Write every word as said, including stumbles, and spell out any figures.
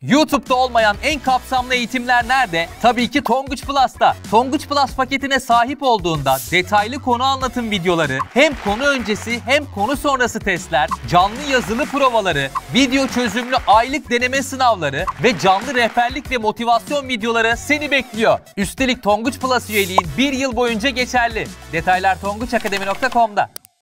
YouTube'da olmayan en kapsamlı eğitimler nerede? Tabii ki Tonguç Plus'ta. Tonguç Plus paketine sahip olduğunda detaylı konu anlatım videoları, hem konu öncesi hem konu sonrası testler, canlı yazılı provaları, video çözümlü aylık deneme sınavları ve canlı rehberlik ve motivasyon videoları seni bekliyor. Üstelik Tonguç Plus üyeliğin bir yıl boyunca geçerli. Detaylar tonguç akademi nokta com'da.